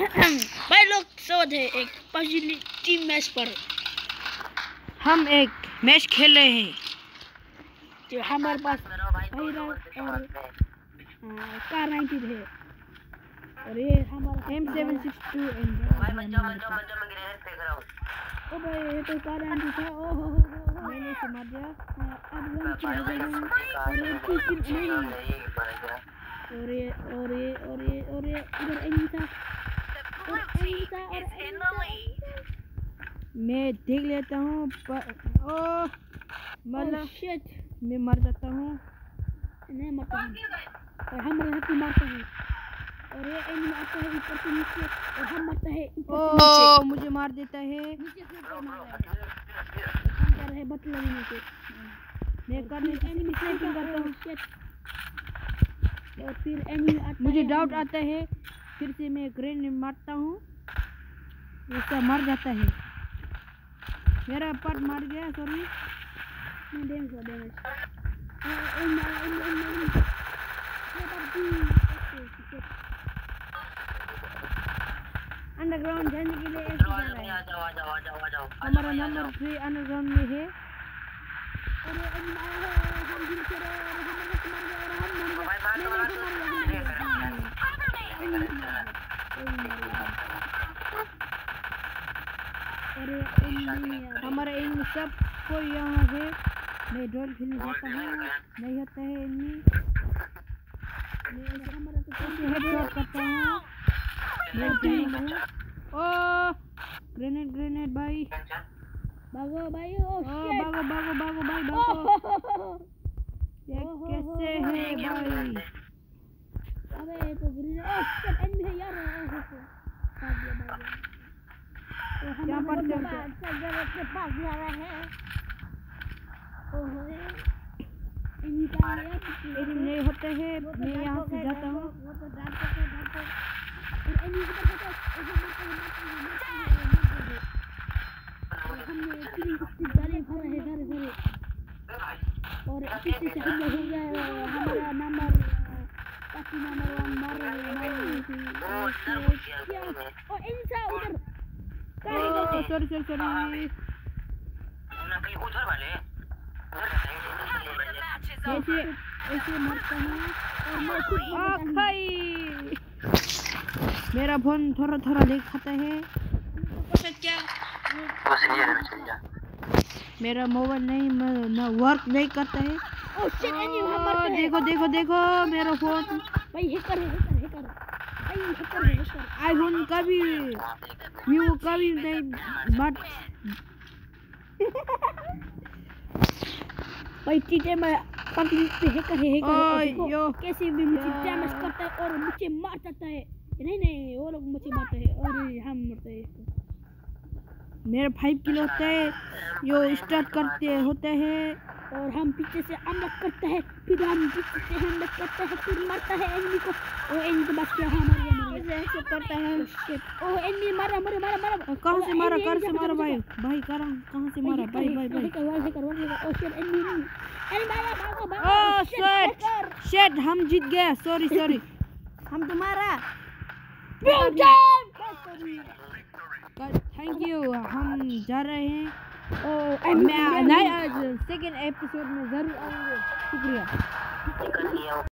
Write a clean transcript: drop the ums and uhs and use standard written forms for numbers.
भाई लोग स्वागत है एक पबजी टीम मैच पर। हम एक मैच खेल रहे हैं जो हमारे पास और कार-90 है और ये हमारा M762 ओ भाई ये तो कार-90 था। ओहो मैंने समझ दिया। अब वन किल हो गए और ये टू किल नहीं और ये इधर एनिमी था और एनिमी था मैं देख लेता हूँ ओह मतलब शिट मैं मर जाता हूँ। नहीं मरता हूँ और हम रहते मारते हैं और ये एनिमी आता है ऊपर से नीचे और हम मरता है ऊपर से नीचे। मुझे मार देता है। नीचे से मार रहा है हम कर रहे बट लगने से मैं करने एनिमी स्नाइपिंग करता हूँ शिट और फिर एनिमी आता मुझे डाउट आता है फिर से मैं ग्रेनेड मारता हूँ उसका मर जाता है। मेरा पार्ट मार गया सॉरी मैं डैमेज अंडरग्राउंड जाने के लिए ऐसे जा रहा है। हमारा नंबर 3 अंडरग्राउंड में है। और ये एनिमी आया है हम दिल से रहे और हमारा एनिमी सब कोई यहाँ है। मैं डोल खेलने जाता हूँ नहीं होता है एनिमी। मैं हमारा तो कैसे हेडशॉट करता हूँ मैं जाऊँगा। ओह ग्रेनेड भाई भागो भाई भागो भाई भागो। ये कैसे है भाई? अबे ये तो ग्रेनेड शिट एनिमी है यार। भाग गया क्या पर जगह के पास जा रहा है। ओहो एनिमी का नहीं होते हैं। मैं यहाँ से जाता हूँ। वो तो डरते और एनिमी के पास हमने किलिंग स्टिक डाले घरे और पीछे से हमने हो गया हमारा नंबर 1 मार रहे और एनिमी था उधर सॉरी ऐसे मरता हूँ और मैं मेरा फोन थोड़ा देख खाता है। क्या मेरा मोबाइल नहीं ना वर्क नहीं करता है। ओह शिट एनिमी देखो मेरा फोन भाई हैकर आईफोन कभी नहीं बट भाई टीटे में पब्लिक पे हैकर देखो कैसे भी मुझे डैमेज करता है और मुझे मार देता है। नहीं वो लोग मुझे मारते हैं और हम मरते हैं। मेरा 5 किलो होता है जो स्टार्ट करते होते हैं और हम पीछे से हमला करते हैं फिर हम पीछे से हमला करते हैं फिर मारता है एनिमी को। ओ एनिमी को बच गया मर गया ऐसे करता है। ओ एनिमी मारा कहां से मारा भाई कहां से मारा भाई ओ शिट एनिमी भागो ओह शिट हम जीत गए। सॉरी हम तुम्हारा थैंक यू। हम जा रहे हैं मैं सेकंड एपिसोड में जरूर आएंगे। शुक्रिया।